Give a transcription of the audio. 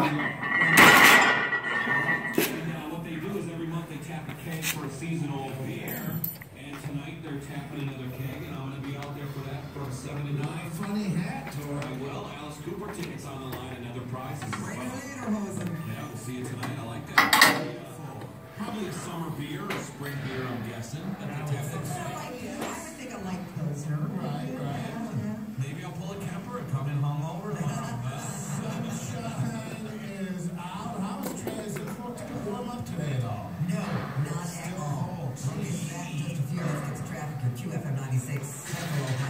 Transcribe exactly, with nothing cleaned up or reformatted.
Now, what they do is every month they tap a keg for a seasonal beer. And tonight they're tapping another keg, and I'm going to be out there for that from seven to nine. Funny hat, Tori. I will. Alice Cooper tickets on the line and other prizes as Right well. later, Yeah, we'll see you tonight. I like that. Probably a summer beer or a spring beer, I'm guessing. At the tap I would think I like Pilsner. Right, right. Maybe I'll pull a Kemper and come in hungover. Sunshine is out. How is Trey? Is it supposed to warm up today at all? No, not at all. We'll get back in just a few minutes. Get to traffic at Q F M ninety-six, Central Ohio.